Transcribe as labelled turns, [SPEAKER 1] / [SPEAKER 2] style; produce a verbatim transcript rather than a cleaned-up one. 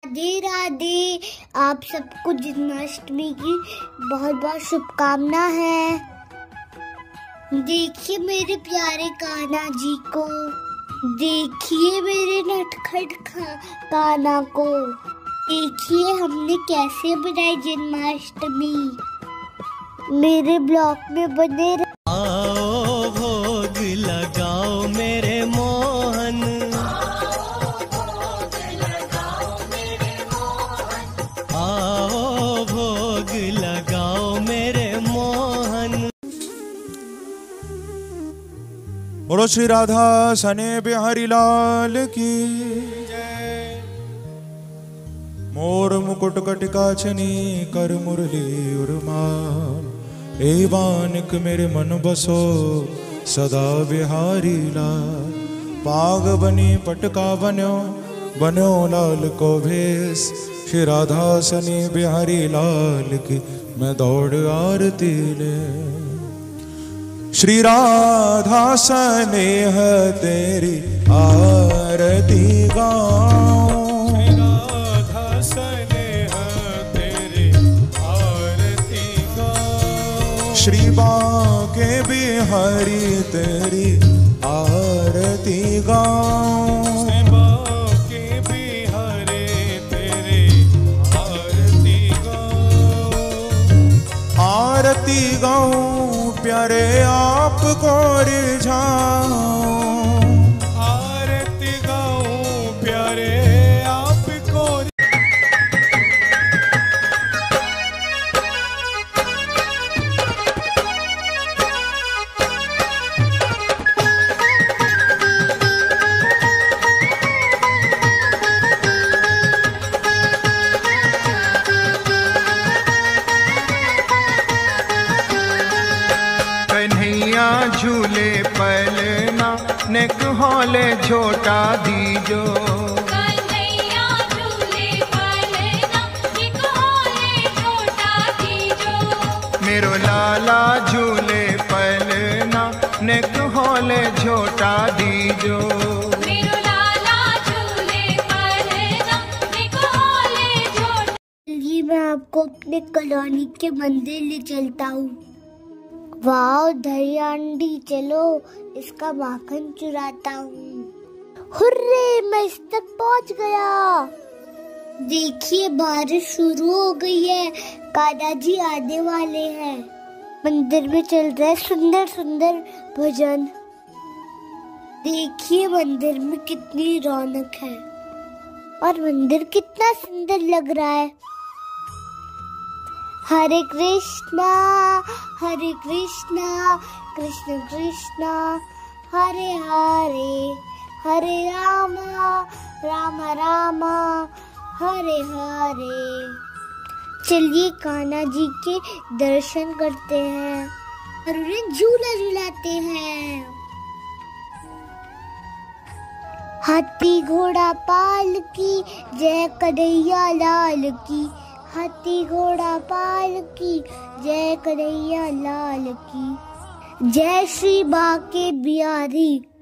[SPEAKER 1] राधे राधे। आप सबको जन्माष्टमी की बहुत बहुत शुभकामना है। देखिए मेरे प्यारे कान्हा जी को, देखिए मेरे नटखट कान्हा को, देखिए हमने कैसे बनाई जन्माष्टमी। मेरे ब्लॉग में बने रहे।
[SPEAKER 2] आओ भोग लगाओ मेरे मोहन, आओ भोग लगाओ मेरे मोहन।
[SPEAKER 3] बोलो श्री राधा सने बिहारी लाल की जय। मोर मुकुट कटिका छनी कर मुरली उर्माल, ए बानिक मेरे मन बसो सदा बिहारी लाल। पाग बनी पटका बन्यो बन्यो लाल को भेष, श्री राधा सनी बिहारी लाल की मैं दौड़ आरती ले। श्री राधा स्नेह तेरी आरती गाऊं, श्री राधा स्नेह तेरी आरती गाऊं, श्री बांके बिहारी तेरी आरती गाऊं, श्री बांके बिहारी तेरी आरती गाऊं, आरती गाऊं प्यारे आपको रिझाऊं, आरती गाऊं प्यारे आपको।
[SPEAKER 4] झूले पलना नेक हौले झोटा दीजो,
[SPEAKER 5] कन्हैया झूले पलना नेक हौले झोटा दीजो।
[SPEAKER 4] मेरो लाला झूले पलना नेक हौले झोटा दीजो,
[SPEAKER 5] मेरो लाला झूले पलना नेक हौले झोटा।
[SPEAKER 1] चलिए मैं आपको अपने कॉलोनी के मंदिर ले चलता हूँ। वाह दरिया आंटी, चलो इसका माखन चुराता हूँ। हुर्रे मैं इस तक पहुँच गया। देखिए बारिश शुरू हो गई है, कान्हा जी आने वाले हैं। मंदिर में चल रहा है सुंदर सुंदर भजन। देखिए मंदिर में कितनी रौनक है और मंदिर कितना सुंदर लग रहा है। हरे कृष्णा हरे कृष्णा कृष्ण कृष्णा हरे हरे, हरे रामा राम रामा हरे हरे। चलिए कान्हा जी के दर्शन करते हैं और उन्हें झूला झुलाते हैं। हाथी घोड़ा पाल की जय कन्हैया लाल की, हाथी घोड़ा पाल की जय कन्हैया लाल की, जय श्री बांके बिहारी